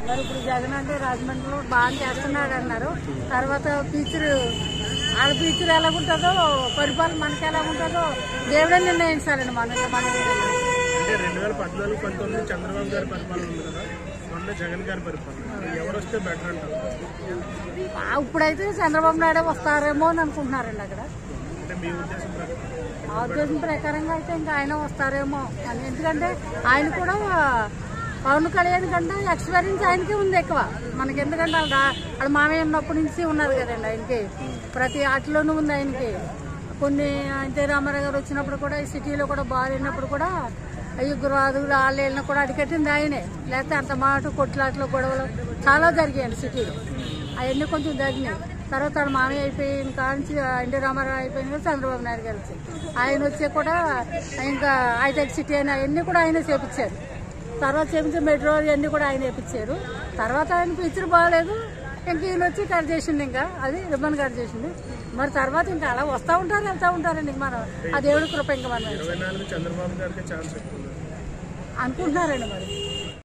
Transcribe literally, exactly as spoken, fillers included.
మరి ఇప్పుడు జగన్ అంటే రాజమండ్రిలో బాగా చేస్తున్నాడు అన్నారు. తర్వాత ఫ్యూచర్ వాళ్ళ ఫ్యూచర్ ఎలాగుంటుందో పరిపాలన మనకి ఎలాగుంటుందో దేవుడే నిర్ణయించాలండి. మనకి మనకి అంటే రెండు వేల పద్నాలుగు పంతొమ్మిది చంద్రబాబు గారి పరిపాలన ఉంది కదా, మొన్న జగన్ గారి పరిపాలన ఎవరు వస్తే బెటర్ అంటారు? ఇప్పుడైతే చంద్రబాబు నాయుడు వస్తారేమో అని అనుకుంటున్నారండి అక్కడ. అంటే మీ ఉద్దేశం ప్రకారం? ఆ ఉద్దేశం ప్రకారంగా అయితే ఇంకా ఆయన వస్తారేమో అని. ఎందుకంటే ఆయన కూడా పవన్ కళ్యాణ్ కంటే ఎక్స్పీరియన్స్ ఆయనకి ఉంది ఎక్కువ మనకి. ఎందుకంటే వాళ్ళ మామయ్య ఉన్నప్పటి నుంచి ఉన్నది కదండి ఆయనకి, ప్రతి ఆటలోనూ ఉంది ఆయనకి. కొన్ని ఎన్టీ రామారావు గారు వచ్చినప్పుడు కూడా ఈ సిటీలో కూడా బాగా వెళ్ళినప్పుడు కూడా అయ్యి గురువాదులు వాళ్ళు వెళ్ళినా కూడా అడిగట్టింది ఆయనే. లేకపోతే అంత మాట కొట్లాట్లు గొడవలు చాలా జరిగాయండి సిటీలో, అవన్నీ కొంచెం జరిగినాయి. తర్వాత వాళ్ళ మామయ్య అయిపోయిన కాంచి ఎన్టీ రామారావు అయిపోయిన కదా చంద్రబాబు నాయుడు గారు వచ్చి ఆయన వచ్చే కూడా ఇంకా హైటెక్ సిటీ అయినా అవన్నీ కూడా ఆయనే చేపించారు. తర్వాత చేపించి మెట్రో ఇవన్నీ కూడా ఆయన వేయించారు. తర్వాత ఆయన పిక్చర్ బాగాలేదు, ఇంక ఈయన వచ్చి కట్ చేసింది, ఇంకా అది రిబ్బన్ కట్ చేసింది. మరి తర్వాత ఇంకా అలా వస్తూ ఉంటారు వెళ్తూ ఉంటారండి. ఇంక మనం ఆ దేవుడి కృప ఇంకా మనం చంద్రబాబు గారికి ఛాన్స్ అనుకుంటున్నారండి మరి.